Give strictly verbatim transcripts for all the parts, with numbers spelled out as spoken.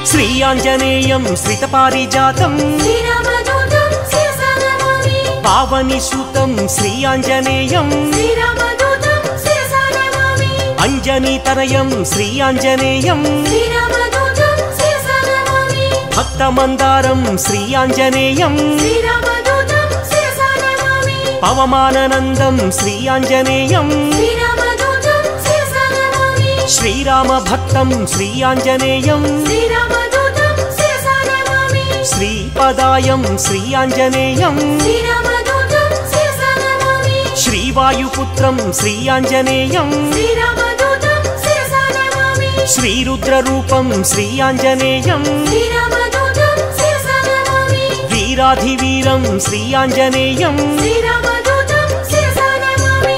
श्री आञ्जनेयं श्रितपारिजातं श्रीरामदूतं शिरसा नमामि पावनी सुतं श्री आञ्जनेयं श्रीरामदूतं शिरसा नमामि अंजनीतनयं श्री आञ्जनेयं श्रीरामदूतं शिरसा नमामि भक्तमन्दारं श्री आञ्जनेयं श्रीरामदूतं शिरसा नमामि पवमाननन्दं श्री आञ्जनेयं श्रीरामदूतं शिरसा नमामि श्रीरामभक्तं श्री आञ्जनेयं श्रीरामदूतं शिरसा नमामि श्रीपदायं श्री आञ्जनेयं श्रीरामदूतं शिरसा नमामि श्रीवायुपुत्रं श्री आञ्जनेयं श्रीरामदूतं शिरसा नमामि श्रीरुद्ररूपं श्री आञ्जनेयं श्रीरामदूतं शिरसा नमामि वीराधिवीरं श्री आञ्जनेयं श्रीरामदूतं शिरसा नमामि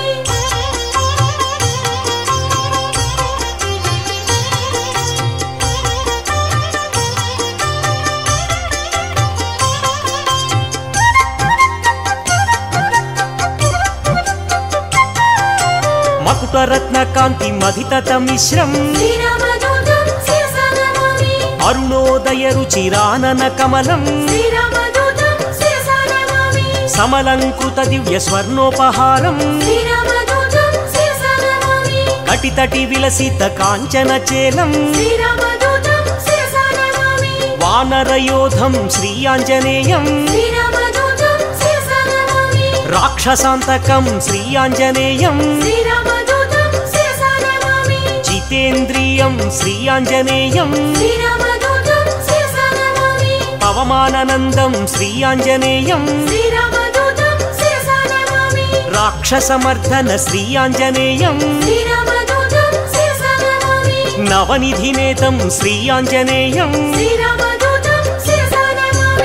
मकुटरत्नकान्ति मधिततमिश्रं श्रीरामदूतं शिरसा नमामि अरुणोदय रुचिरानन कमलं श्रीरामदूतं शिरसा नमामि समलंकृत दिव्य स्वर्णोपहारं श्रीरामदूतं शिरसा नमामि कटितटि विलसित काञ्चन चेलं श्रीरामदूतं शिरसा नमामि वानरयोधं श्री आञ्जनेयं श्रीरामदूतं शिरसा नमामि राक्षसान्तकं श्री आञ्जनेयं श्रीरामदूतं शिरसा नमामि जितेन्द्रियं श्री आञ्जनेयं श्रीरामदूतं शिरसा नमामि पवमाननन्दं श्री आञ्जनेयं श्रीरामदूतं शिरसा नमामि राक्षसमर्दन श्री आञ्जनेयं श्रीरामदूतं शिरसा नमामि नवनिधिनेतं श्री आञ्जनेयं श्रीरामदूतं शिरसा नमामि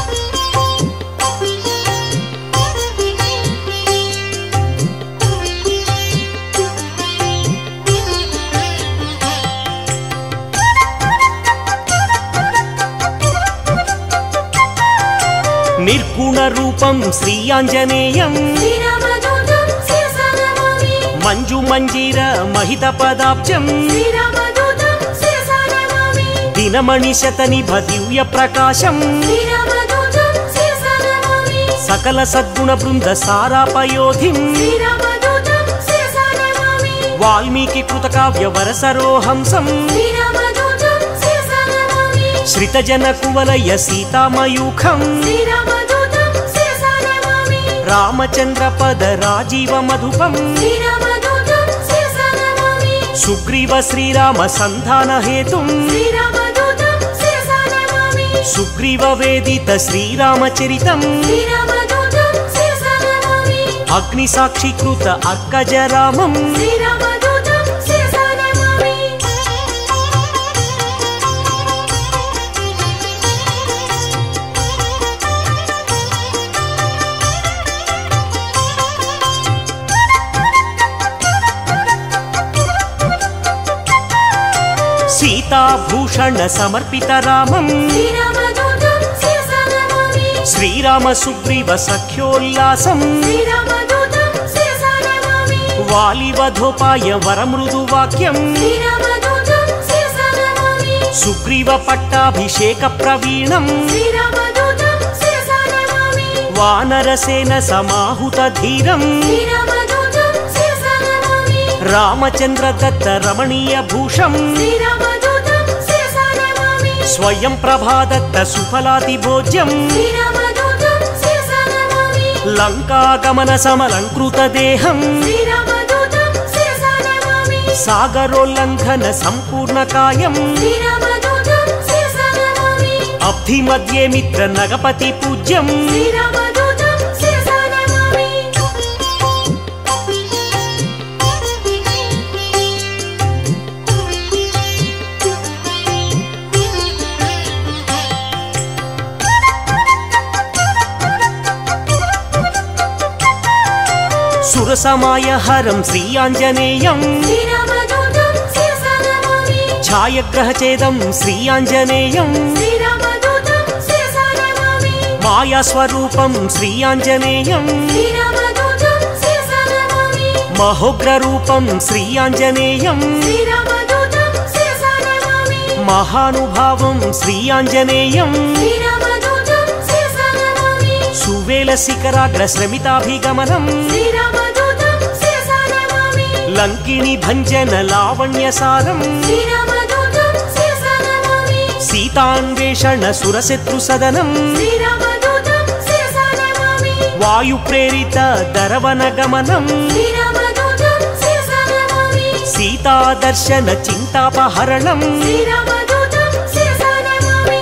निर्गुणरूपं श्री आञ्जनेयं श्रीरामदूतं शिरसा नमामि मञ्जुमञ्जीर महितपदाब्जं श्रीरामदूतं शिरसा नमामि दिनमणिशतनिभ दिव्यप्रकाशं श्रीरामदूतं शिरसा नमामि सकलसद्गुणवृन्द सारापयोधिं श्रीरामदूतं शिरसा नमामि वाल्मीकिकृतकाव्यवरसरोहंसं श्रीरामदूतं शिरसा नमामि श्रितजनकुवलय सीतामयूखं श्रीरामदूतं शिरसा नमामि रामचन्द्रपद राजीवमधुपं श्रीरामदूतं शिरसा नमामि सुग्रीव श्रीराम सन्धानहेतुं श्रीरामदूतं शिरसा नमामि सुग्रीववेदित श्रीरामचरितं श्रीरामदूतं शिरसा नमामि अग्निसाक्षीकृत अग्गजरामं श्रीरामदूतं शिरसा नमामि सीताभूषण समर्पित रामं श्रीरामदूतं शिरसा नमामि श्रीराम सुग्रीव सख्योल्लासं श्रीरामदूतं शिरसा नमामि वालिवधोपाय वरमृदुवाक्यं श्रीरामदूतं शिरसा नमामि सुग्रीव पट्टाभिषेक प्रवीणं श्रीरामदूतं शिरसा नमामि वानरसेन समाहुत धीरं श्रीरामदूतं शिरसा नमामि रामचन्द्र दत्त रमणीय भूषं श्रीरामदूतं शिरसा नमामि स्वयं प्रभादत्त सुफलातिभोज्यं श्रीरामदूतं शिरसा नमामि लङ्कागमन समलङ्कृत देहं श्रीरामदूतं शिरसा नमामि सागरोल्लङ्घन सम्पूर्णकायं श्रीरामदूतं शिरसा नमामि अब्धिमध्ये मित्र नगपति पूज्यं श्रीरामदूतं शिरसा नमामि सुरसमायहरं श्री आञ्जनेयं श्रीरामदूतं शिरसा नमामि छायग्रहचेदं श्री आञ्जनेयं श्रीरामदूतं शिरसा नमामि मायास्वरूपं श्री आञ्जनेयं श्रीरामदूतं शिरसा नमामि महोग्ररूपं श्री आञ्जनेयं श्रीरामदूतं शिरसा नमामि మహానుభావం శ్రీ ఆంజనేయం శ్రీరామదూతం శిరసా నమామి సువేల శిఖరాగ్ర శ్రమితాభిగమనం శ్రీరామదూతం శిరసా నమామి లంకిని భంజన లావణ్యసారం శ్రీరామదూతం శిరసా నమామి సీతాన్వేషణ సురశత్రు సదనం శ్రీరామదూతం శిరసా నమామి వాయు ప్రేరిత దరవన గమనం శ్రీరామదూతం శిరసా నమామి సీతాదర్శన చింతాపహరణం శ్రీరామదూతం శిరసా నమామి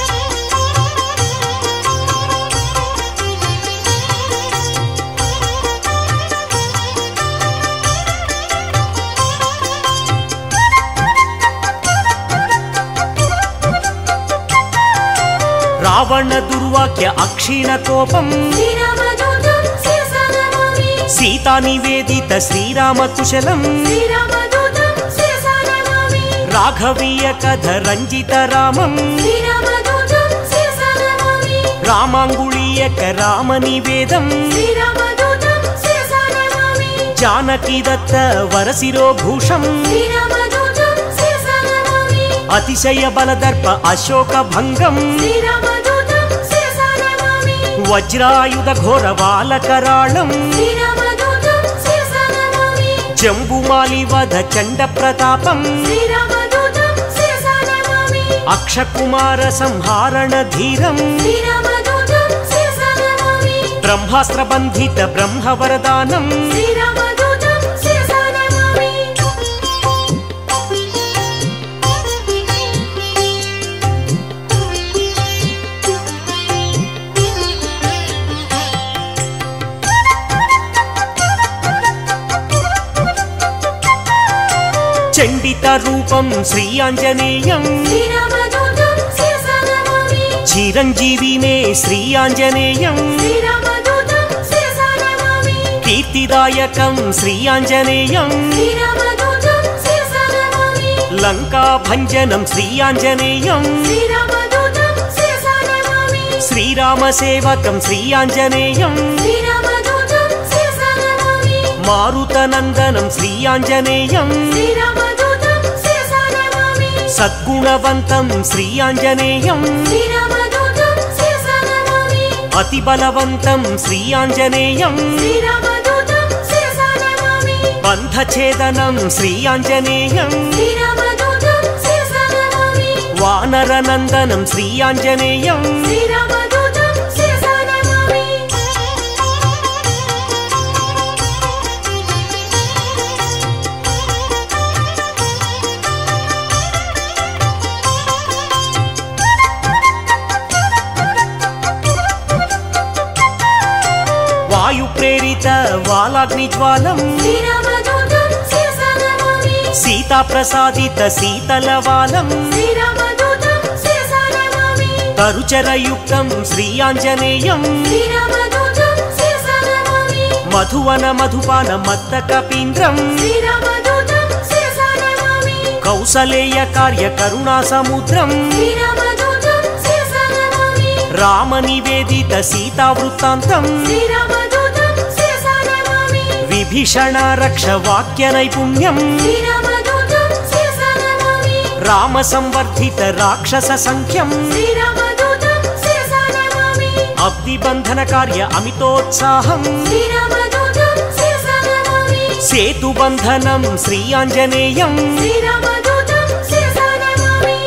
రావణ దుర్వాక్య అక్షీణ కోపం శ్రీరామదూతం శిరసా నమామి సీతా నివేదిత శ్రీరామ కుశలం శ్రీరామదూతం శిరసా నమామి రాఘవీయ కథ రంజిత రామం శ్రీరామదూతం శిరసా నమామి రామాంగుళీయక రామ నివేదం శ్రీరామదూతం శిరసా నమామి జానకి దత్త వరశిరోభూషం శ్రీరామదూతం శిరసా నమామి అతిశయ బలదర్ప అశోక భంగం శ్రీరామదూతం శిరసా నమామి వజ్రాయుధ ఘోర బాలకరాళం శ్రీరామదూతం శిరసా నమామి జంబుమాలి వధ చండ ప్రతాపం శ్రీరామదూతం శిరసా నమామి అక్షకుమార సంహారణ ధీరం శ్రీరామదూతం శిరసా నమామి బ్రహ్మాస్త్ర బంధిత బ్రహ్మ వరదానం శ్రీరామదూతం శిరసా నమామి చండిత రూపం శ్రీ ఆంజనేయం శ్రీరామదూతం శిరసా నమామి చిరంజీవినే శ్రీ ఆంజనేయం శ్రీరామదూతం శిరసా నమామి కీర్తిదాయకం శ్రీ ఆంజనేయం శ్రీరామదూతం శిరసా నమామి లంకా భంజనం శ్రీ ఆంజనేయం శ్రీరామదూతం శిరసా నమామి శ్రీరామ సేవకం శ్రీ ఆంజనేయం శ్రీరామదూతం శిరసా నమామి మారుతనందనం శ్రీ ఆంజనేయం శ్రీరామదూతం శిరసా నమామి సద్గుణవంతం శ్రీ ఆంజనేయం శ్రీరామదూతం శిరసా నమామి అతి బలవంతం శ్రీ ఆంజనేయం శ్రీరామదూతం శిరసా నమామి బంధఛేదనం శ్రీ ఆంజనేయం శ్రీరామదూతం శిరసా నమామి వానరనందనం శ్రీ ఆంజనేయం శ్రీరామదూతం శిరసా నమామి వాయు ప్రేరిత వాలాగ్ని జ్వాలం శ్రీరామదూతం శిరసా నమామి సీతా ప్రసాదిత శీతల వాలం శ్రీరామదూతం శిరసా నమామి తరుచరయుక్తం శ్రీ ఆంజనేయం శ్రీరామదూతం శిరసా నమామి మధువన మధుపాన మత్త కపీంద్రం శ్రీరామదూతం శిరసా నమామి కౌసలేయ కార్య కరుణా సముద్రం శ్రీరామదూతం శిరసా నమామి రామ నివేదిత సీతా వృత్తాంతం శ్రీరామదూతం శిరసా నమామి విభీషణ రక్ష వాక్య నైపుణ్యం శ్రీరామదూతం శిరసా నమామి రామ సంవర్ధిత రాక్షస సంఖ్యం శ్రీరామదూతం శిరసా నమామి అబ్ది బంధన కార్య అమితోత్సాహం శ్రీరామదూతం శిరసా నమామి సేతు బంధనం శ్రీ ఆంజనేయం శ్రీరామదూతం శిరసా నమామి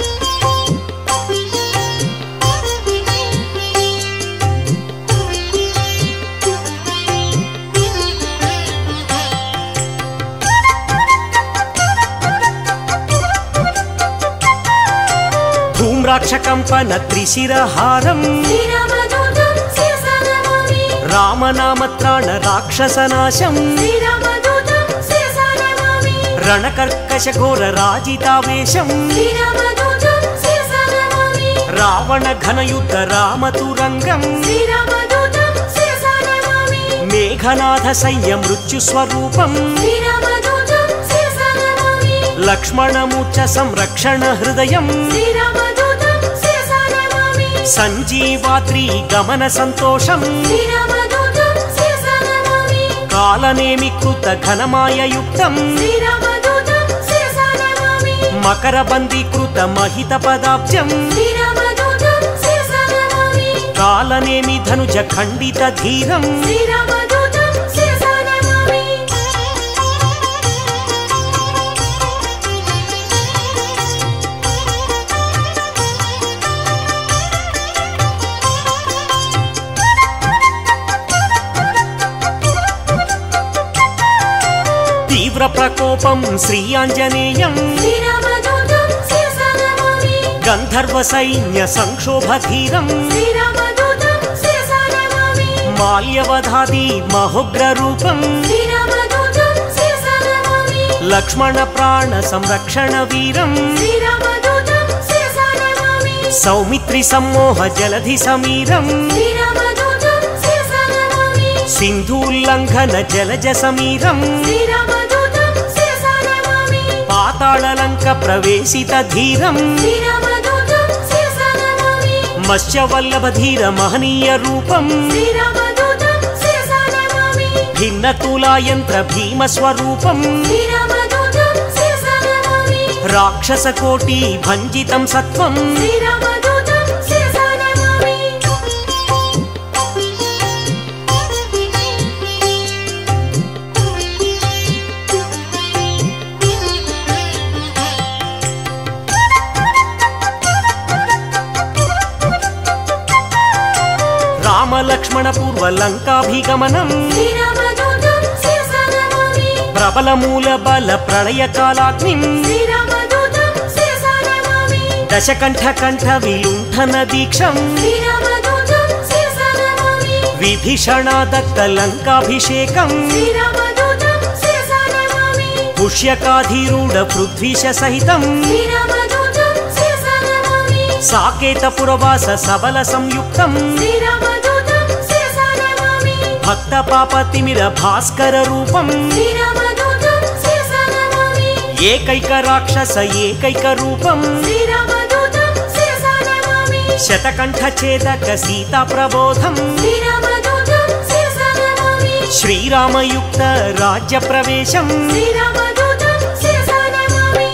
ధూమ్రాక్ష కంపన త్రిశిరహారం శ్రీరామదూతం శిరసా నమామి రామనామత్రాణ రాక్షసనాశం శ్రీరామదూతం శిరసా నమామి రణకర్కశ ఘోర రాజితావేశం శ్రీరామదూతం శిరసా నమామి రావణ ఘనయుద్ధ రామతురంగం శ్రీరామదూతం శిరసా నమామి మేఘనాథ సైన్య మృత్యు స్వరూపం శ్రీరామదూతం శిరసా నమామి లక్ష్మణమూర్ఛ సంరక్షణ హృదయం శ్రీరామదూతం శిరసా నమామి సంజీవాద్రి గమన సంతోషం శ్రీరామదూతం శిరసా నమామి కాలనేమి కృత ఘనమాయయుక్తం శ్రీరామదూతం శిరసా నమామి మకరబందీకృత మహిత పదాబ్జం శ్రీరామదూతం శిరసా నమామి కాలనేమి ధనుజ ఖండిత ధీరం శ్రీరామదూతం శిరసా నమామి తీవ్ర ప్రకోపం శ్రీ ఆంజనేయం శ్రీరామదూతం శిరసా నమామి గంధర్వ సైన్య సంక్షోభ ధీరం శ్రీరామదూతం శిరసా నమామి మాల్యవధాది మహోగ్ర రూపం శ్రీరామదూతం శిరసా నమామి లక్ష్మణ ప్రాణ సంరక్షణ వీరం శ్రీరామదూతం శిరసా నమామి సౌమిత్రి సమ్మోహ జలధి సమీరం శ్రీరామదూతం శిరసా నమామి సింధూల్లంఘన జలజ సమీరం శ్రీరామదూతం శిరసా నమామి పాతాళలంక ప్రవేశిత ధీరం శ్రీరామదూతం శిరసా నమామి మత్స్యవల్లభ ధీర మహనీయ రూపం శ్రీరామదూతం శిరసా నమామి భిన్న తులాయంత్ర భీమ స్వరూపం శ్రీరామదూతం శిరసా నమామి రాక్షస కోటి భంజితం సత్వం శ్రీరామదూతం శిరసా నమామి రామ లక్ష్మణ పూర్వ లంకాభిగమనం శ్రీరామదూతం శిరసా నమామి ప్రబల మూల బల ప్రళయ కాలాగ్నిం శ్రీరామదూతం శిరసా నమామి దశకంఠ కంఠ విలుంఠన దీక్షం శ్రీరామదూతం శిరసా నమామి విభీషణ దత్త లంకాభిషేకం శ్రీరామదూతం శిరసా నమామి పుష్యకాధీరూఢ పృథ్వీశ సహితం శ్రీరామదూతం శిరసా నమామి సాకేత పురవాస సబల సంయుక్తం శ్రీరామదూతం శిరసా నమామి భక్త పాప తిమిర భాస్కర రూపం శ్రీరామదూతం శిరసా నమామి ఏకైక రాక్షస ఏకైక రూపం శ్రీరామదూతం శిరసా నమామి శతకంఠ ఛేదక సీతా ప్రబోధం శ్రీరామదూతం శిరసా నమామి శ్రీరామయుక్త రాజ్య ప్రవేశం శ్రీరామదూతం శిరసా నమామి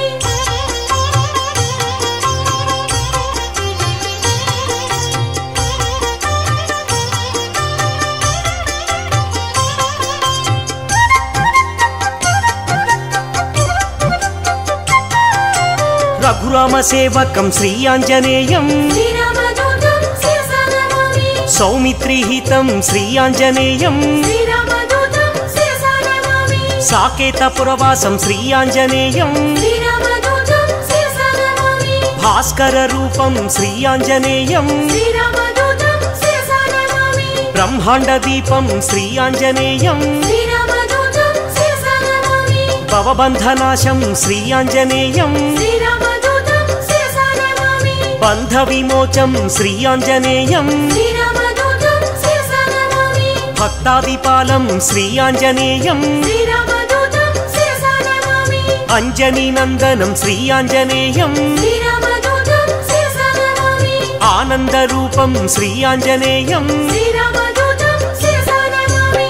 రఘురామ సేవకం శ్రీ ఆంజనేయం శ్రీరామదూతం శిరసా నమామి సౌమిత్రిహితం శ్రీ ఆంజనేయం శ్రీరామదూతం శిరసా నమామి సాకేత పురవాసం శ్రీ ఆంజనేయం శ్రీరామదూతం శిరసా నమామి భాస్కర రూపం శ్రీ ఆంజనేయం శ్రీరామదూతం శిరసా నమామి బ్రహ్మాండ దీపం శ్రీ ఆంజనేయం శ్రీరామదూతం శిరసా నమామి భవబంధనాశం శ్రీ ఆంజనేయం శ్రీరామదూతం శిరసా నమామి బంధ విమోచం శ్రీ ఆంజనేయం శ్రీరామదూతం శిరసా నమామి భక్తాదిపాలం శ్రీ ఆంజనేయం శ్రీరామదూతం శిరసా నమామి అంజనీ నందనం శ్రీ ఆంజనేయం శ్రీరామదూతం శిరసా నమామి ఆనంద రూపం శ్రీ ఆంజనేయం శ్రీరామదూతం శిరసా నమామి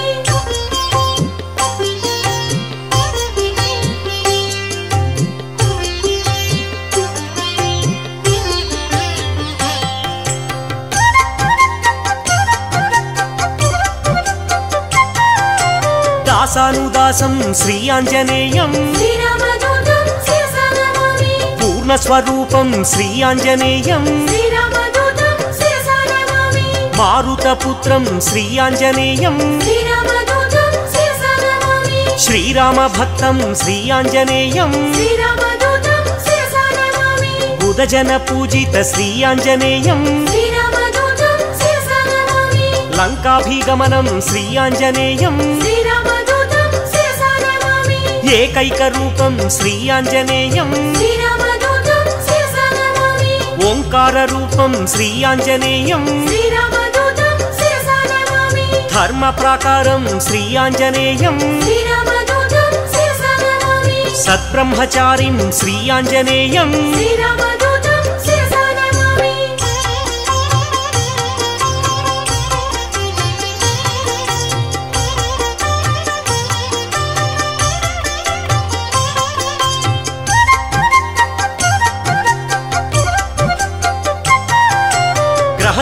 దాసానుదాసం శ్రీ ఆంజనేయం శ్రీరామదూతం శిరసా నమామి పూర్ణస్వరూపం శ్రీ ఆంజనేయం శ్రీరామదూతం శిరసా నమామి మారుతపుత్రం శ్రీ ఆంజనేయం శ్రీరామదూతం శిరసా నమామి శ్రీరామ భక్తం శ్రీ ఆంజనేయం శ్రీరామదూతం శిరసా నమామి బుధజన పూజిత శ్రీ ఆంజనేయం శ్రీరామదూతం శిరసా నమామి లంకాభిగమనం శ్రీ ఆంజనేయం శ్రీరామదూతం శిరసా నమామి ఏకైక రూపం శ్రీ ఆంజనేయం శ్రీరామదూతం శిరసా నమామి ఓంకార రూపం శ్రీ ఆంజనేయం శ్రీరామదూతం శిరసా నమామి ధర్మ ప్రాకారం శ్రీ ఆంజనేయం శ్రీరామదూతం శిరసా నమామి సద్బ్రహ్మచారిం శ్రీ ఆంజనేయం శ్రీరామదూతం శిరసా నమామి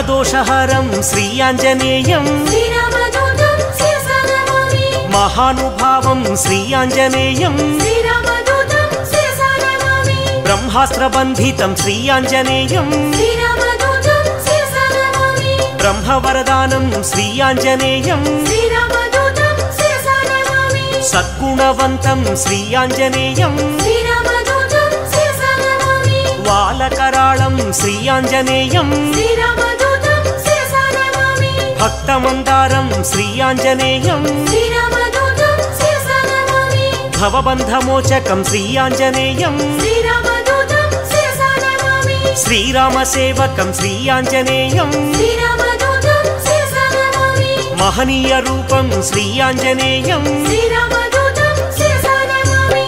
గ్రహదోషహరం శ్రీ ఆంజనేయం శ్రీరామదూతం శిరసా నమామి మహానుభావం శ్రీ ఆంజనేయం శ్రీరామదూతం శిరసా నమామి బ్రహ్మాస్త్రబంధితం శ్రీ ఆంజనేయం శ్రీరామదూతం శిరసా నమామి బ్రహ్మవరదానం శ్రీ ఆంజనేయం శ్రీరామదూతం శిరసా నమామి సద్గుణవంతం శ్రీ ఆంజనేయం శ్రీరామదూతం శిరసా నమామి వాలకరాళం శ్రీ ఆంజనేయం శ్రీరామదూతం శిరసా నమామి భక్తమందారం శ్రీ ఆంజనేయం శ్రీరామదూతం శిరసా నమామి భవబంధమోచకం శ్రీ ఆంజనేయం శ్రీరామదూతం శిరసా నమామి శ్రీరామసేవకం శ్రీ ఆంజనేయం శ్రీరామదూతం శిరసా నమామి మహనీయ రూపం శ్రీ ఆంజనేయం శ్రీరామదూతం శిరసా నమామి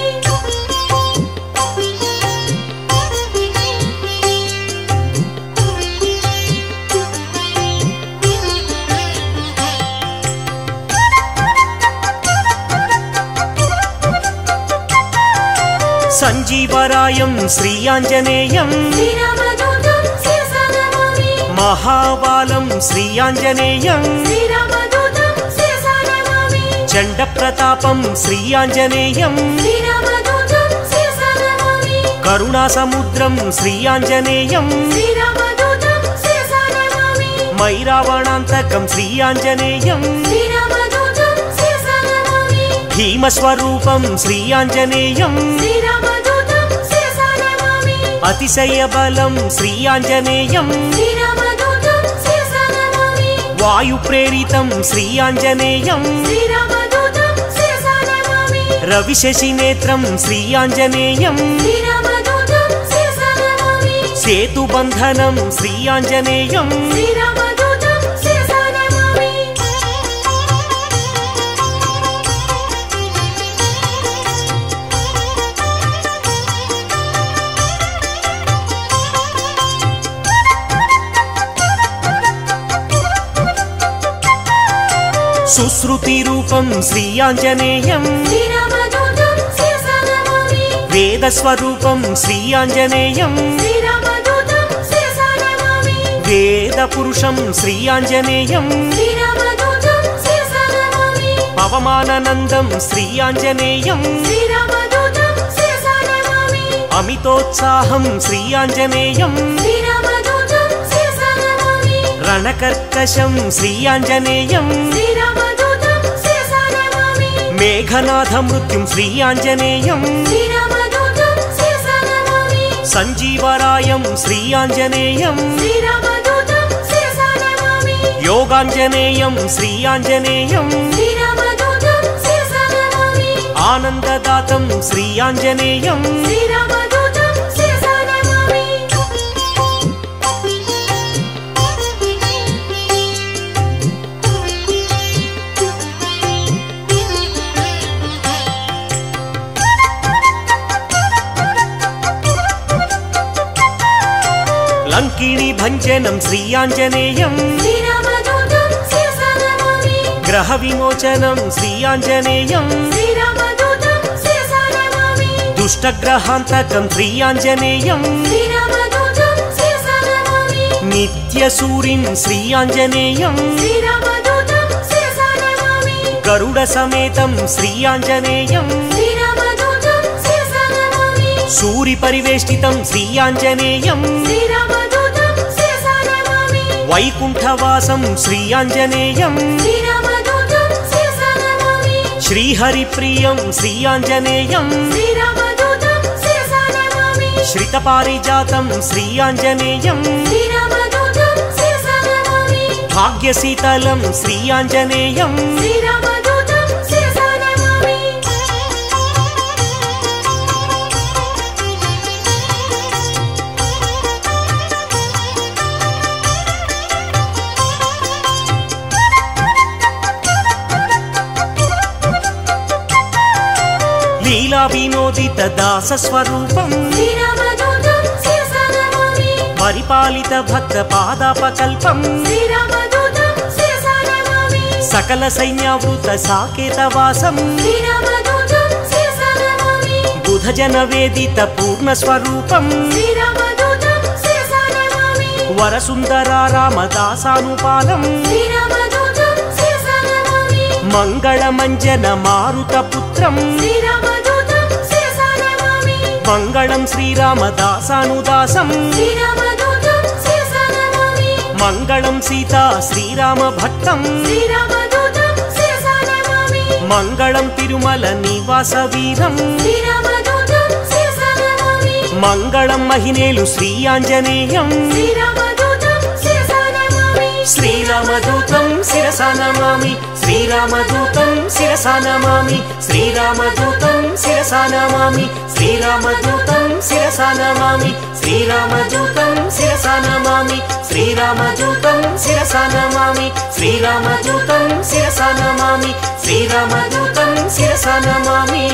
సంజీవరాయం శ్రీ ఆంజనేయం శ్రీరామదూతం శిరసా నమామి మహాబాలం శ్రీ ఆంజనేయం శ్రీరామదూతం శిరసా నమామి చండ ప్రతాపం శ్రీ ఆంజనేయం శ్రీరామదూతం శిరసా నమామి కరుణాసముద్రం శ్రీ ఆంజనేయం శ్రీరామదూతం శిరసా నమామి మైరావణాంతకం శ్రీ ఆంజనేయం శ్రీరామదూతం శిరసా నమామి భీమస్వరూపం శ్రీ ఆంజనేయం శ్రీరామదూతం శిరసా నమామి అతిశయ బలం శ్రీ ఆంజనేయం శ్రీరామదూతం శిరసా నమామి వాయు ప్రేరితం శ్రీ ఆంజనేయం శ్రీరామదూతం శిరసా నమామి రవిశశి నేత్రం శ్రీ ఆంజనేయం శ్రీరామదూతం శిరసా నమామి సేతుబంధనం శ్రీ ఆంజనేయం శ్రీరామదూతం శిరసా నమామి సుశ్రుతి రూపం శ్రీ ఆంజనేయం శ్రీరామదూతం శిరసా నమామి వేదస్వరూపం శ్రీ ఆంజనేయం శ్రీరామదూతం శిరసా నమామి వేద పురుషం శ్రీ ఆంజనేయం శ్రీరామదూతం శిరసా నమామి పవమానందం శ్రీ ఆంజనేయం శ్రీరామదూతం శిరసా నమామి అమితోత్సాహం శ్రీ ఆంజనేయం శ్రీరామదూతం శిరసా నమామి రణకర్కశం శ్రీ ఆంజనేయం శ్రీరామదూతం శిరసా నమామి మేఘనాథ మృత్యుం శ్రీ ఆంజనేయం శ్రీరామదూతం శిరసా నమామి సంజీవరాయం శ్రీ ఆంజనేయం శ్రీరామదూతం శిరసా నమామి యోగాంజనేయం శ్రీ ఆంజనేయం శ్రీరామదూతం శిరసా నమామి ఆనందదాతం శ్రీ ఆంజనేయం శ్రీరామదూతం శిరసా నమామి లంకిణి భంజనం శ్రీ ఆంజనేయం శ్రీరామదూతం శిరసా నమామి గ్రహ విమోచనం శ్రీ ఆంజనేయం శ్రీరామదూతం శిరసా నమామి దుష్టగ్రహాంతకం శ్రీ ఆంజనేయం శ్రీరామదూతం శిరసా నమామి నిత్యసూరిం శ్రీ ఆంజనేయం శ్రీరామదూతం శిరసా నమామి గరుడ సమేతం శ్రీ ఆంజనేయం శ్రీరామదూతం శిరసా నమామి సూరి పరివేష్టితం శ్రీ ఆంజనేయం శ్రీరామదూతం శిరసా నమామి వైకుంఠవాసం శ్రీ ఆంజనేయం శ్రీరామదూతం శిరసా నమామి శ్రీహరిప్రియం శ్రీ ఆంజనేయం శ్రీరామదూతం శిరసా నమామి శ్రితపారిజాతం శ్రీ ఆంజనేయం శ్రీరామదూతం శిరసా నమామి భాగ్యశీతలం శ్రీ ఆంజనేయం శ్రీరామదూతం శిరసా నమామి లీలా వినోదిత దాస స్వరూపం శ్రీరామదూతం శిరసా నమామి పరిపాలిత భక్త పాదాపకల్పం శ్రీరామదూతం శిరసా నమామి సకల సైన్యావృత సాకేతవాసం శ్రీరామదూతం శిరసా నమామి బుధ జన వేదిత పూర్ణ స్వరూపం శ్రీరామదూతం శిరసా నమామి వరసుందరా రామదాసానుపాలం శ్రీరామదూతం శిరసా నమామి మంగళమంజన మారుతపుత్రం శ్రీరామదూతం శిరసా నమామి మంగళం శ్రీరామదాసానుదాసం శ్రీరామదూతం శిరసా నమామి మంగళం సీతా శ్రీరామ భక్తం శ్రీరామదూతం శిరసా నమామి మంగళం తిరుమల నివాస వీరం శ్రీరామదూతం శిరసా నమామి మంగళం మహినేలు శ్రీ ఆంజనేయం శ్రీరామదూతం శిరసా నమామి శ్రీరామదూతం శిరసా నమామి శ్రీరామదూతం శిరసా నమామి శ్రీరామదూతం శిరసా నమామి శ్రీరామదూతం శిరసా నమామి శ్రీరామదూతం శిరసా నమామి శ్రీరామదూతం శిరసా నమామి శ్రీరామదూతం శిరసా నమామి శ్రీరామదూతం శిరసా నమామి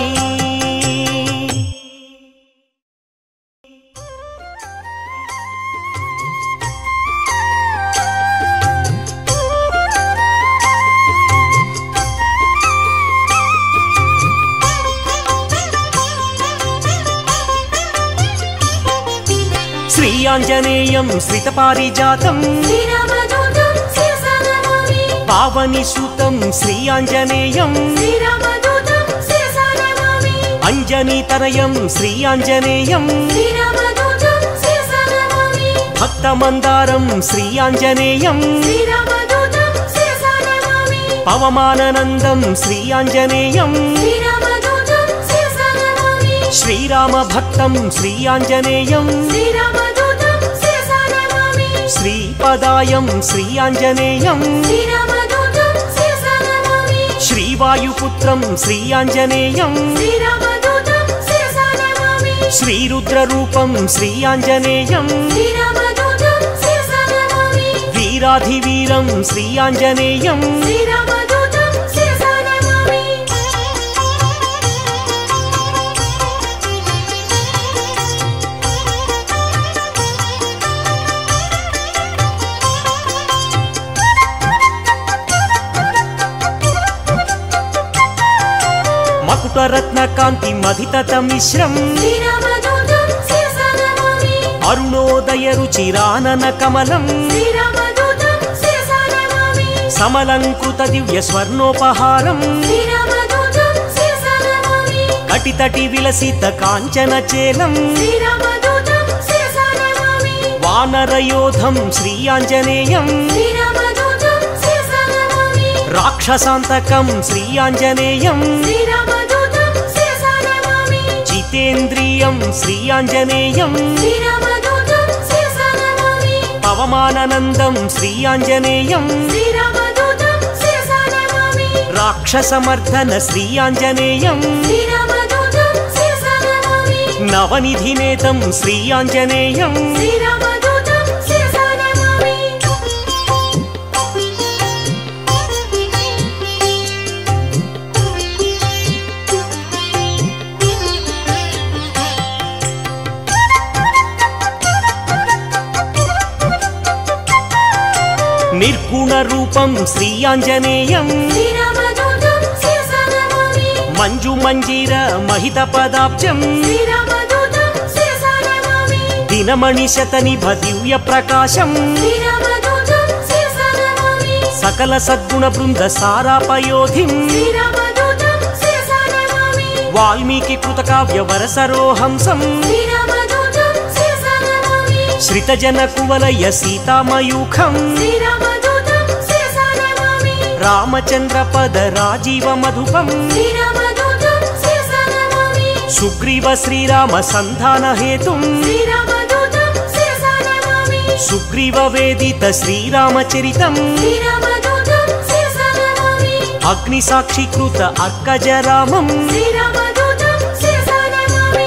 శ్రీ ఆంజనేయం శ్రితపారిజాతం శ్రీరామదూతం శిరసా నమామి పావని సూతం శ్రీ ఆంజనేయం శ్రీరామదూతం శిరసా నమామి అంజనీతనయం శ్రీ ఆంజనేయం శ్రీరామదూతం శిరసా నమామి భక్తమందారం శ్రీ ఆంజనేయం శ్రీరామదూతం శిరసా నమామి పవమాననందం శ్రీ ఆంజనేయం శ్రీరామదూతం శిరసా నమామి శ్రీరామ భక్తం శ్రీ ఆంజనేయం శ్రీరామదూతం శిరసా నమామి శ్రీపదాయం శ్రీ ఆంజనేయం శ్రీరామదూతం శిరసా నమామి శ్రీవాయుపుత్రం శ్రీ ఆంజనేయం శ్రీరామదూతం శిరసా నమామి శ్రీరుద్రరూపం శ్రీ ఆంజనేయం శ్రీరామదూతం శిరసా నమామి వీరాధివీరం శ్రీ ఆంజనేయం శ్రీరామదూతం శిరసా నమామి మకుటరత్నకాంతి మధితత మిశ్రం శ్రీరామదూతం శిరసా నమామి అరుణోదయ రుచిరానన కమలం శ్రీరామదూతం శిరసా నమామి సమలంకృత దివ్య స్వర్ణోపహారం శ్రీరామదూతం శిరసా నమామి కటితటి విలసిత కాంచన చేలం శ్రీరామదూతం శిరసా నమామి వానరయోధం శ్రీ ఆంజనేయం శ్రీరామదూతం శిరసా నమామి రాక్షసాంతకం శ్రీ ఆంజనేయం శ్రీరామదూతం శిరసా నమామి జితేంద్రియం శ్రీ ఆంజనేయం శ్రీరామదూతం శిరసా నమామి పవమాననందం శ్రీ ఆంజనేయం శ్రీరామదూతం శిరసా నమామి రాక్షసమర్దన శ్రీ ఆంజనేయం శ్రీరామదూతం శిరసా నమామి నవనిధినేతం శ్రీ ఆంజనేయం శ్రీరామదూతం శిరసా నమామి నిర్గుణ రూపం శ్రీ ఆంజనేయం శ్రీరామదూతం శిరసా నమామి మంజు మంజీర మహిత పదాబ్జం శ్రీరామదూతం శిరసా నమామి దినమణి శతనిభ దివ్య ప్రకాశం శ్రీరామదూతం శిరసా నమామి సకల సద్గుణ బృంద సారాపయోధిం శ్రీరామదూతం శిరసా నమామి వాల్మీకి కృత కావ్య వరసరోహంసం శ్రీరామదూతం శిరసా నమామి శ్రితజన కువలయ సీతామయూఖం శ్రీరామదూతం శిరసా నమామి రామచంద్ర పద రాజీవ మధుపం శ్రీరామదూతం శిరసా నమామి సుగ్రీవ శ్రీరామ సంధాన హేతుం శ్రీరామదూతం శిరసా నమామి సుగ్రీవ వేదిత శ్రీరామచరితం శ్రీరామదూతం శిరసా నమామి అగ్ని సాక్షికృత అర్కజరామం శ్రీరామదూతం శిరసా నమామి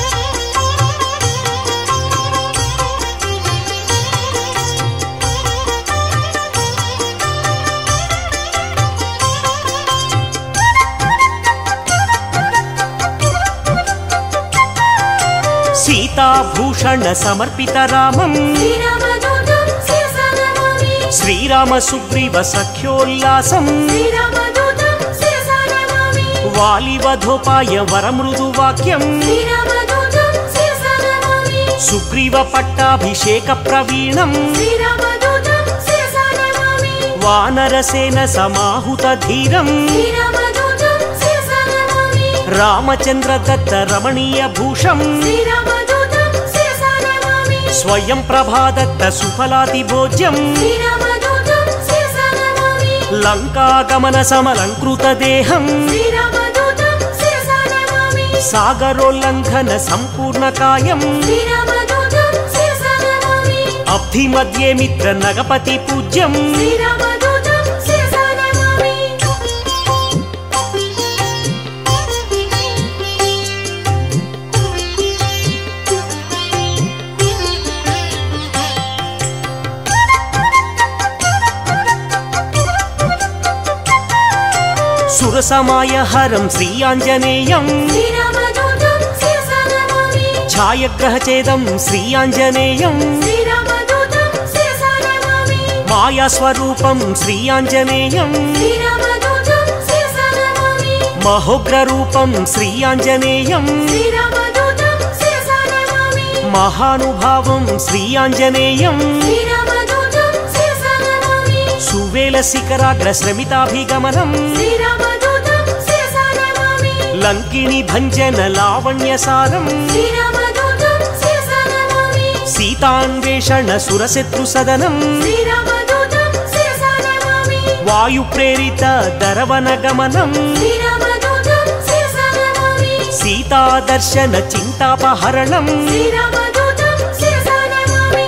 సీతాభూషణ సమర్పిత రామం శ్రీరామదూతం శిరసా నమామి శ్రీరామ సుగ్రీవ సఖ్యోల్లాసం శ్రీరామదూతం శిరసా నమామి వాలివధోపాయ వరమృదు వాక్యం శ్రీరామదూతం శిరసా నమామి సుగ్రీవ పట్టాభిషేక ప్రవీణం శ్రీరామదూతం శిరసా నమామి వానరసేన సమాహుత ధీరం శ్రీరామదూతం శిరసా నమామి రామచంద్ర దత్త రమణీయ భూషం శ్రీరామదూతం శిరసా నమామి స్వయం ప్రభాదత్త సుఫలాతి భోజ్యం శ్రీరామదూతం శిరసా నమామి లంకాగమన సమలంకృత దేహం శ్రీరామదూతం శిరసా నమామి సాగరోల్లంఘన సంపూర్ణ కాయం శ్రీరామదూతం శిరసా నమామి అబ్ధి మధ్యే మిత్ర నగపతి పూజ్యం శ్రీరామదూతం శిరసా నమామి సురసమాయ హరం శ్రీ ఆంజనేయం శ్రీరామదూతం శిరసా నమామి ఛాయగ్రహచేదం శ్రీ ఆంజనేయం శ్రీరామదూతం శిరసా నమామి మాయాస్వరూపం శ్రీ ఆంజనేయం శ్రీరామదూతం శిరసా నమామి మహోగ్రరూపం శ్రీ ఆంజనేయం శ్రీరామదూతం శిరసా నమామి మహానుభావం శ్రీ ఆంజనేయం శ్రీరామదూతం శిరసా నమామి సువేల శిఖరాగ్ర శ్రమితాభిగమనం శ్రీరామదూతం శిరసా నమామి లంకిని భంజన లావణ్యసారం శ్రీరామదూతం శిరసా నమామి సీతాన్వేషణ సురశత్రు సదనం శ్రీరామదూతం శిరసా నమామి వాయు ప్రేరిత దరవన గమనం శ్రీరామదూతం శిరసా నమామి సీతాదర్శన చింతాపహరణం శ్రీరామదూతం శిరసా నమామి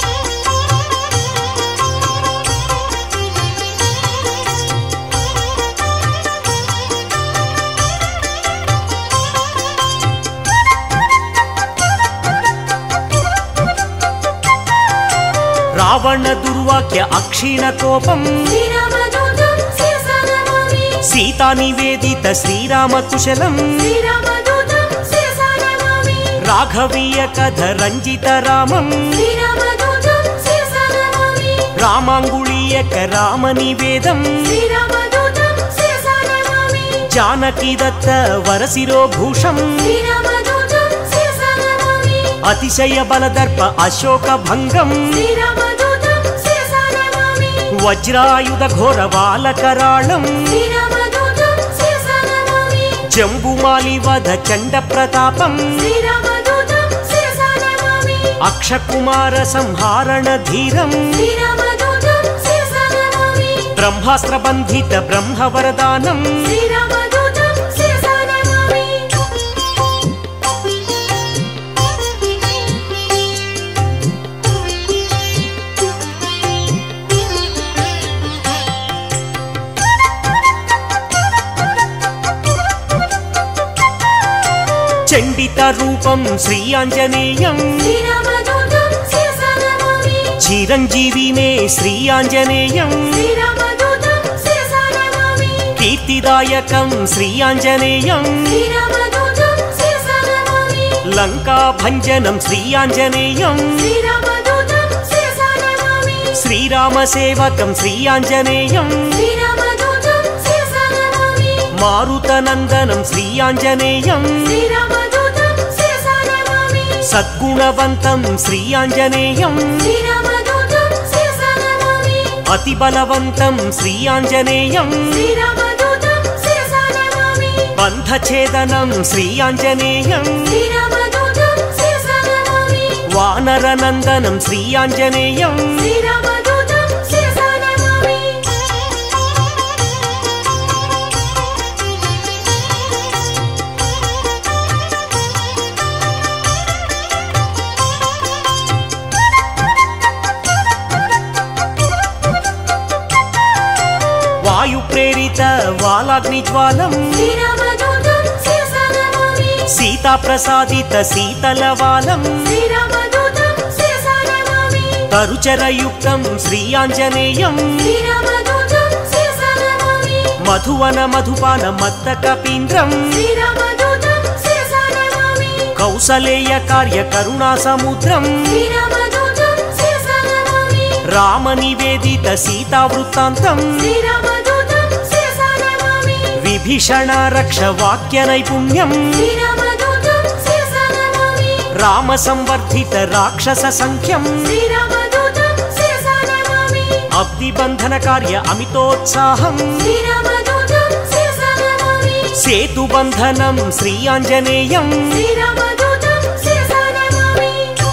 రావణ దుర్వాక్య అక్షీణ కోపం శ్రీరామదూతం శిరసా నమామి సీతా నివేదిత శ్రీరామ కుశలం శ్రీరామదూతం శిరసా నమామి రాఘవీయ కథ రంజిత రామం శ్రీరామదూతం శిరసా నమామి రామాంగుళీయక రామ నివేదం శ్రీరామదూతం శిరసా నమామి జానకి దత్త వరసిరో భూషం శ్రీరామదూతం శిరసా నమామి అతిశయ బలదర్ప అశోక భంగం శ్రీరామదూతం శిరసా నమామి వజ్రాయుధ ఘోర బాలకరాళం శ్రీరామదూతం శిరసా నమామి జంబుమాలి వధ చండ ప్రతాపం శ్రీరామదూతం శిరసా నమామి అక్షకుమార సంహారణ ధీరం శ్రీరామదూతం శిరసా నమామి బ్రహ్మాస్త్ర బంధిత బ్రహ్మ వరదానం శ్రీరామదూతం శిరసా నమామి చండిత రూపం శ్రీ ఆంజనేయం శ్రీరామదూతం శిరసా నమామి చిరంజీవినే శ్రీ ఆంజనేయం శ్రీరామదూతం శిరసా నమామి కీర్తిదాయకం శ్రీ ఆంజనేయం శ్రీరామదూతం శిరసా నమామి లంకా భంజనం శ్రీ ఆంజనేయం శ్రీరామదూతం శిరసా నమామి శ్రీరామ సేవకం శ్రీ ఆంజనేయం శ్రీరామదూతం శిరసా నమామి మారుతనందనం శ్రీ ఆంజనేయం శ్రీరామదూతం శిరసా నమామి సద్గుణవంతం శ్రీ ఆంజనేయం శ్రీరామదూతం శిరసా నమామి అతి బలవంతం శ్రీ ఆంజనేయం శ్రీరామదూతం శిరసా నమామి బంధఛేదనం శ్రీ ఆంజనేయం శ్రీరామదూతం శిరసా నమామి వానరనందనం శ్రీ ఆంజనేయం శ్రీరామదూతం శిరసా నమామి వాయు ప్రేరిత వాలాగ్ని జ్వాలం శ్రీరామదూతం శిరసా నమామి సీతా ప్రసాదిత శీతలవాలం శ్రీరామదూతం శిరసా నమామి తరుచరయుక్తం శ్రీ ఆంజనేయం శ్రీరామదూతం శిరసా నమామి మధువన మధుపాన మత్త కపీంద్రం శ్రీరామదూతం శిరసా నమామి కౌసలేయ కార్య కరుణా సముద్రం శ్రీరామదూతం శిరసా నమామి రామ నివేదిత సీతా వృత్తాంతం శ్రీరామదూతం శిరసా నమామి విభీషణ రక్ష వాక్య నైపుణ్యం శ్రీరామదూతం శిరసా నమామి రామ సంవర్ధిత రాక్షస సంఖ్యం శ్రీరామదూతం శిరసా నమామి అబ్ది బంధన కార్య అమితోత్సాహం శ్రీరామదూతం శిరసా నమామి సేతు బంధనం శ్రీ ఆంజనేయం శ్రీరామదూతం శిరసా నమామి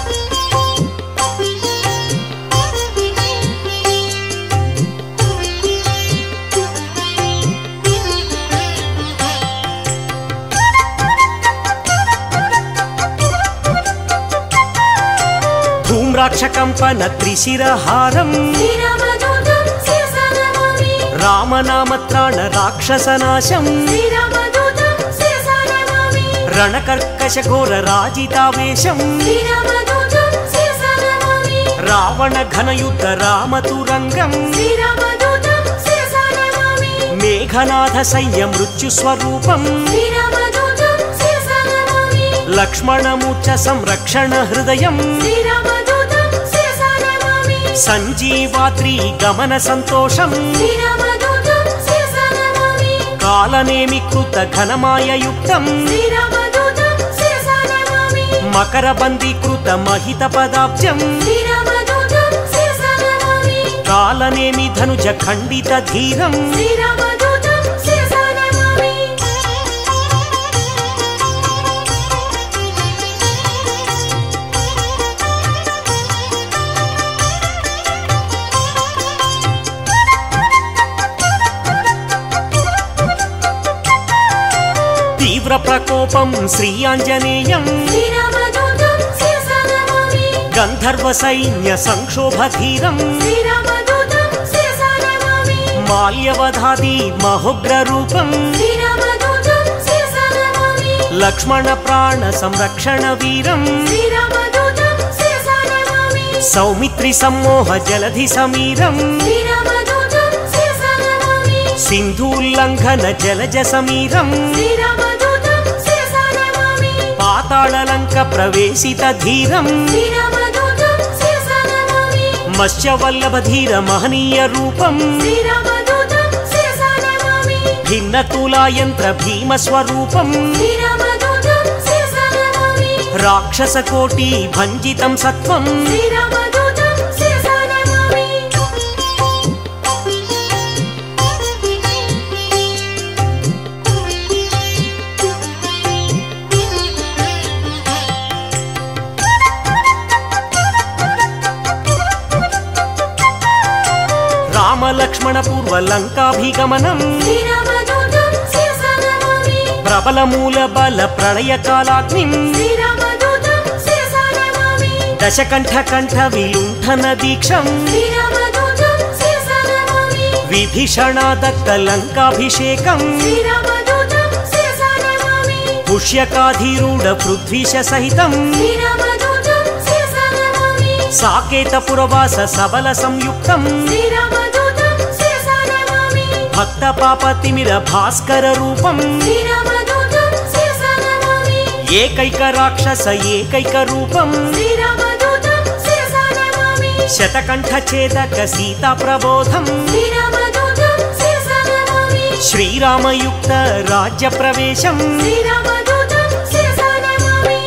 ధూమ్రాక్షకంపన త్రిశిరహారం శ్రీరామదూతం శిరసా నమామి రామనామత్రాణ రాక్షసనాశం శ్రీరామదూతం శిరసా నమామి రణకర్కశ ఘోర రాజితావేశం శ్రీరామదూతం శిరసా నమామి రావణ ఘనయుద్ధ రామతురంగం శ్రీరామదూతం శిరసా నమామి మేఘనాథ సైన్య మృత్యు స్వరూపం శ్రీరామదూతం శిరసా నమామి లక్ష్మణమూర్ఛ సంరక్షణ హృదయం శ్రీరామదూతం శిరసా నమామి సంజీవాద్రి గమన సంతోషం శ్రీరామదూతం శిరసా నమామి కాలనేమి కృత ఘనమాయయుక్తం శ్రీరామదూతం శిరసా నమామి మకర బందీకృత మహిత పదాబ్జం శ్రీరామదూతం శిరసా నమామి కాలనేమి ధనుజ ఖండిత ధీరం శ్రీరామదూతం శిరసా నమామి తీవ్ర ప్రకోపం శ్రీ ఆంజనేయం శ్రీరామదూతం శిరసా నమామి గంధర్వ సైన్య సంక్షోభ ధీరం శ్రీరామదూతం శిరసా నమామి మాల్యవధాది మహోగ్ర రూపం శ్రీరామదూతం శిరసా నమామి లక్ష్మణ ప్రాణ సంరక్షణ వీరం శ్రీరామదూతం శిరసా నమామి సౌమిత్రి సమ్మోహ జలధి సమీరం శ్రీరామదూతం శిరసా నమామి సింధూల్లంఘన జలజ సమీరం శ్రీరామదూతం శిరసా నమామి పాతాళలంక ప్రవేశిత ధీరం శ్రీరామదూతం శిరసా నమామి మత్స్యవల్లభ ధీర మహనీయ రూపం శ్రీరామదూతం శిరసా నమామి భిన్న తులాయంత్ర భీమ స్వరూపం శ్రీరామదూతం శిరసా నమామి రాక్షస కోటి భంజితం సత్వం శ్రీరామదూతం శిరసా నమామి రామ లక్ష్మణ పూర్వ లంకాభిగమనం శ్రీరామదూతం శిరసా నమామి ప్రబల మూల బల ప్రళయ కాలాగ్నిం శ్రీరామదూతం శిరసా నమామి దశకంఠ కంఠ విలుంఠన దీక్షం శ్రీరామదూతం శిరసా నమామి విభీషణ దత్త లంకాభిషేకం శ్రీరామదూతం శిరసా నమామి పుష్యకాధీరూఢ పృథ్వీశ సహితం శ్రీరామదూతం శిరసా నమామి సాకేత పురవాస సబల సంయుక్తం శ్రీరామదూతం శిరసా నమామి భక్త పాపతిమిర భాస్కర రూపం శ్రీరామదూతం శిరసా నమామి ఏకైక రాక్షస ఏకైక రూపం శ్రీరామదూతం శిరసా నమామి శతకంఠ ఛేదక సీతా ప్రబోధం శ్రీరామదూతం శిరసా నమామి శ్రీరామయుక్త రాజ్య ప్రవేశం శ్రీరామదూతం శిరసా నమామి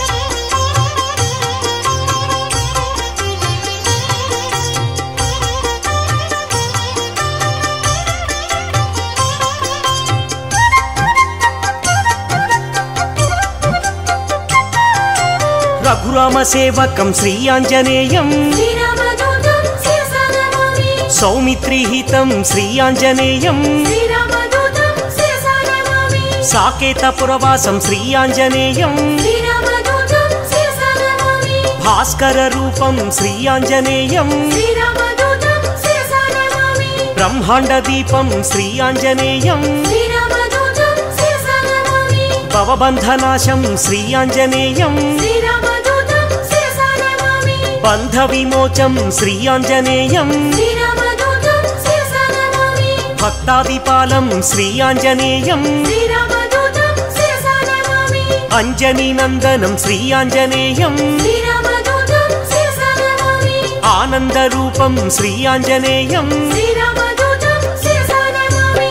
రఘురామ సేవకం శ్రీ ఆంజనేయం శ్రీరామదూతం శిరసా నమామి సౌమిత్రిహితం శ్రీ ఆంజనేయం శ్రీరామదూతం శిరసా నమామి సాకేత పురవాసం శ్రీ ఆంజనేయం శ్రీరామదూతం శిరసా నమామి భాస్కర రూపం శ్రీ ఆంజనేయం శ్రీరామదూతం శిరసా నమామి బ్రహ్మాండ దీపం శ్రీ ఆంజనేయం శ్రీరామదూతం శిరసా నమామి భవబంధనాశం శ్రీ ఆంజనేయం శ్రీరామదూతం శిరసా నమామి బంధ విమోచం శ్రీ ఆంజనేయం శ్రీరామదూతం శిరసా నమామి భక్తాదిపాలం శ్రీ ఆంజనేయం శ్రీరామదూతం శిరసా నమామి అంజనీ నందనం శ్రీ ఆంజనేయం శ్రీరామదూతం శిరసా నమామి ఆనంద రూపం శ్రీ ఆంజనేయం శ్రీరామదూతం శిరసా నమామి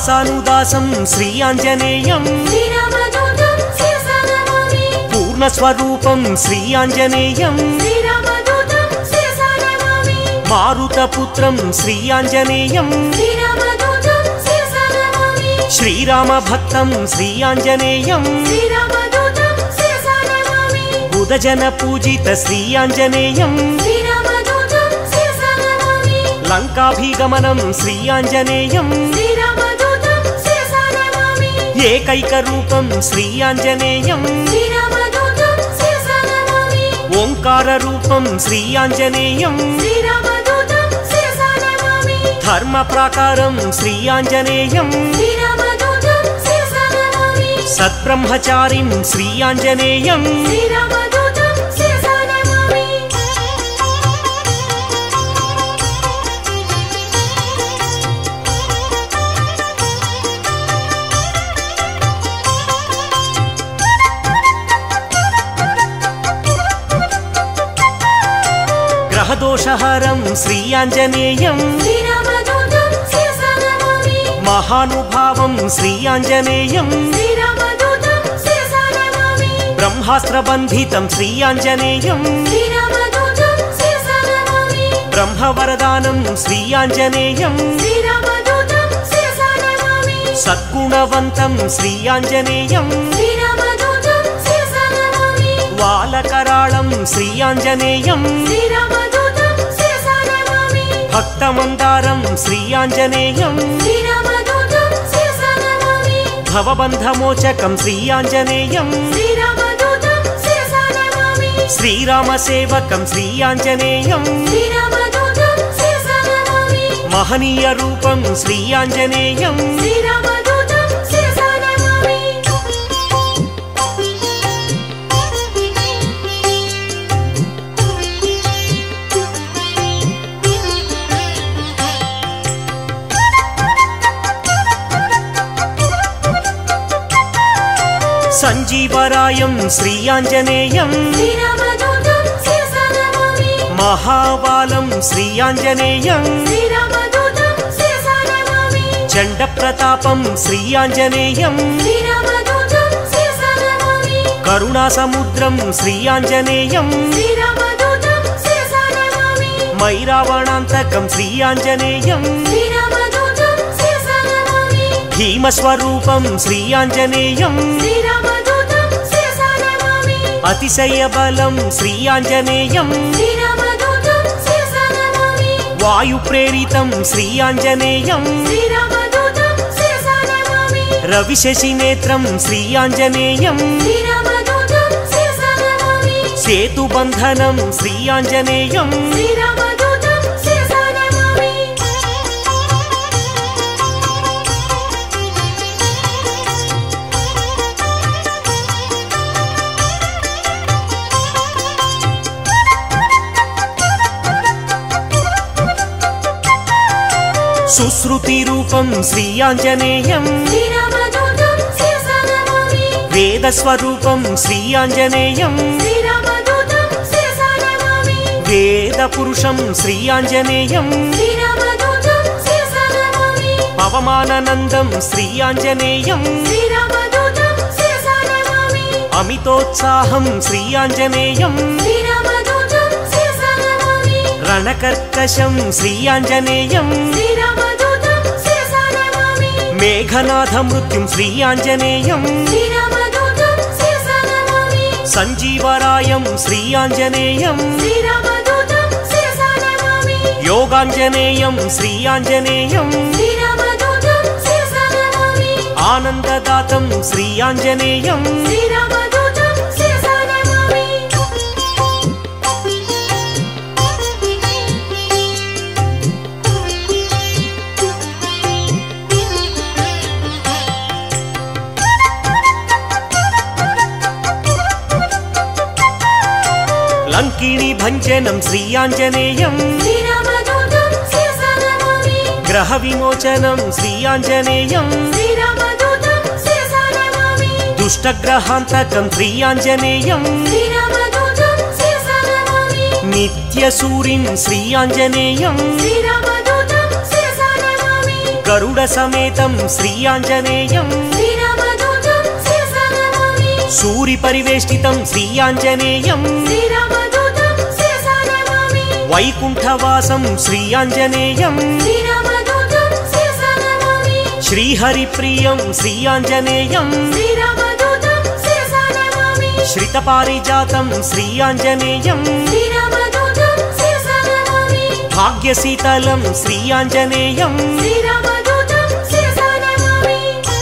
దాసానుదాసం శ్రీ ఆంజనేయం శ్రీరామదూతం శిరసా నమామి పూర్ణస్వరూపం శ్రీ ఆంజనేయం శ్రీరామదూతం శిరసా నమామి మారుతపుత్రం శ్రీ ఆంజనేయం శ్రీరామదూతం శిరసా నమామి శ్రీరామభక్తం శ్రీ ఆంజనేయం శ్రీరామదూతం శిరసా నమామి బుధజన పూజిత శ్రీ ఆంజనేయం శ్రీరామదూతం శిరసా నమామి లంకాభిగమనం శ్రీ ఆంజనేయం శ్రీరామదూతం శిరసా నమామి ఏకైక రూపం శ్రీ ఆంజనేయం శ్రీరామదూతం శిరసా నమామి ఓంకార రూపం శ్రీ ఆంజనేయం శ్రీరామదూతం శిరసా నమామి ధర్మ ప్రాకారం శ్రీ ఆంజనేయం శ్రీరామదూతం శిరసా నమామి సత్బ్రహ్మచారిం శ్రీ ఆంజనేయం శ్రీరామదూతం శిరసా నమామి గ్రహదోషహరం శ్రీ ఆంజనేయం శ్రీరామదూతం శిరసా నమామి మహానుభావం శ్రీ ఆంజనేయం శ్రీరామదూతం శిరసా నమామి బ్రహ్మాస్త్రబంధితం శ్రీ ఆంజనేయం శ్రీరామదూతం శిరసా నమామి బ్రహ్మవరదానం శ్రీ ఆంజనేయం శ్రీరామదూతం శిరసా నమామి సద్గుణవంతం శ్రీ ఆంజనేయం శ్రీరామదూతం శిరసా నమామి వాలకరాళం శ్రీ ఆంజనేయం శ్రీరామదూతం శిరసా నమామి భక్తమందారం శ్రీ ఆంజనేయం శ్రీరామదూతం శిరసా నమామి భవబంధమోచకం శ్రీ ఆంజనేయం శ్రీరామదూతం శిరసా నమామి శ్రీరామసేవకం శ్రీ ఆంజనేయం శ్రీరామదూతం శిరసా నమామి మహనీయ రూపం శ్రీ ఆంజనేయం శ్రీరామదూతం శిరసా నమామి సంజీవరాయం శ్రీ ఆంజనేయం శ్రీరామదూతం శిరసా నమామి మహాబాలం శ్రీ ఆంజనేయం శ్రీరామదూతం శిరసా నమామి చండ ప్రతాపం శ్రీ ఆంజనేయం శ్రీరామదూతం శిరసా నమామి కరుణాసముద్రం శ్రీ ఆంజనేయం శ్రీరామదూతం శిరసా నమామి మైరావణాంతకం శ్రీ ఆంజనేయం శ్రీరామదూతం శిరసా నమామి భీమస్వరూపం శ్రీ ఆంజనేయం శ్రీరామదూతం శిరసా నమామి అతిశయ బలం శ్రీ ఆంజనేయం శ్రీరామదూతం శిరసా నమామి వాయు ప్రేరితం శ్రీ ఆంజనేయం శ్రీరామదూతం శిరసా నమామి రవిశశి నేత్రం శ్రీ ఆంజనేయం శ్రీరామదూతం శిరసా నమామి సేతుబంధనం శ్రీ ఆంజనేయం శ్రీరామదూతం శిరసా నమామి సుశ్రుతి రూపం శ్రీ ఆంజనేయం శ్రీరామదూతం శిరసా నమామి వేదస్వరూపం శ్రీ ఆంజనేయం శ్రీరామదూతం శిరసా నమామి వేద పురుషం శ్రీ ఆంజనేయం శ్రీరామదూతం శిరసా నమామి పవమానందం శ్రీ ఆంజనేయం శ్రీరామదూతం శిరసా నమామి అమితోత్సాహం శ్రీ ఆంజనేయం శ్రీరామదూతం శిరసా నమామి రణకర్కశం శ్రీ ఆంజనేయం శ్రీరామదూతం శిరసా నమామి మేఘనాథ మృత్యుం శ్రీ ఆంజనేయం శ్రీరామదూతం శిరసా నమామి సంజీవరాయం శ్రీ ఆంజనేయం శ్రీరామదూతం శిరసా నమామి యోగాంజనేయం శ్రీ ఆంజనేయం శ్రీరామదూతం శిరసా నమామి ఆనందదాతం శ్రీ ఆంజనేయం శ్రీరామదూతం శిరసా నమామి లంకిణి భంజనం శ్రీ ఆంజనేయం శ్రీరామదూతం శిరసా నమామి గ్రహ విమోచనం శ్రీ ఆంజనేయం శ్రీరామదూతం శిరసా నమామి దుష్టగ్రహాంతకం శ్రీ ఆంజనేయం శ్రీరామదూతం శిరసా నమామి నిత్యసూరిం శ్రీ ఆంజనేయం శ్రీరామదూతం శిరసా నమామి గరుడ సమేతం శ్రీ ఆంజనేయం శ్రీరామదూతం శిరసా నమామి సూరి పరివేష్టితం శ్రీ ఆంజనేయం శ్రీరామదూతం శిరసా నమామి వైకుంఠవాసం శ్రీ ఆంజనేయం శ్రీరామదూతం శిరసా నమామి శ్రీహరిప్రియం శ్రీ ఆంజనేయం శ్రీరామదూతం శిరసా నమామి శ్రితపారిజాతం శ్రీ ఆంజనేయం శ్రీరామదూతం శిరసా నమామి భాగ్యశీతలం శ్రీ ఆంజనేయం శ్రీరామదూతం శిరసా నమామి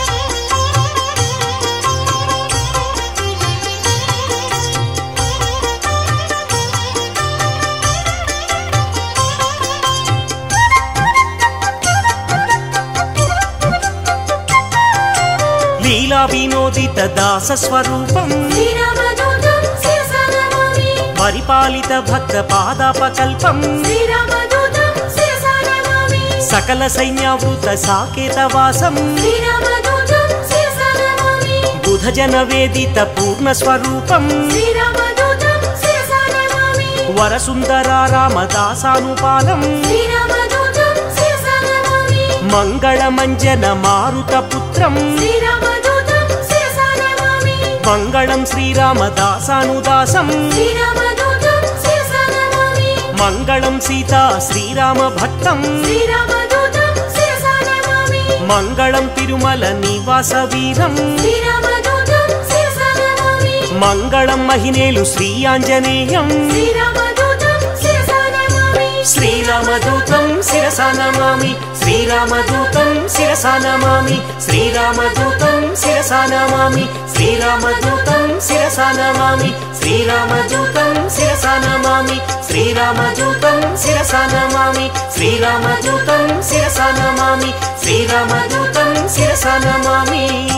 లీలా వినోదిత దాస స్వరూపం శ్రీరామదూతం శిరసా నమామి పరిపాలిత భక్త పాదాపకల్పం శ్రీరామదూతం శిరసా నమామి సకల సైన్యావృత సాకేతవాసం శ్రీరామదూతం శిరసా నమామి బుధజన వేదిత పూర్ణ స్వరూపం శ్రీరామదూతం శిరసా నమామి వరసుందరారామదాసానుపాలం శ్రీరామదూతం శిరసా నమామి మంగళమంజన మారుత పుత్రం శ్రీరామదూతం శిరసా నమామి మంగళం శ్రీరామదాసానుదాసం శ్రీరామదూతం శిరసా నమామి మంగళం సీతా శ్రీరామ భక్తం శ్రీరామదూతం శిరసా నమామి మంగళం తిరుమల నివాస వీరం శ్రీరామదూతం శిరసా నమామి మంగళం మహినేలు శ్రీ ఆంజనేయం శ్రీరామదూతం శిరసా నమామి శ్రీరామదూతం శిరసా నమామి శ్రీరామదూతం శిరసా నమామి శ్రీరామదూతం శిరసా నమామి శ్రీరామదూతం శిరసా నమామి శ్రీరామదూతం శిరసా నమామి శ్రీరామదూతం శిరసా నమామి శ్రీరామదూతం శిరసా నమామి శ్రీరామదూతం శిరసా నమామి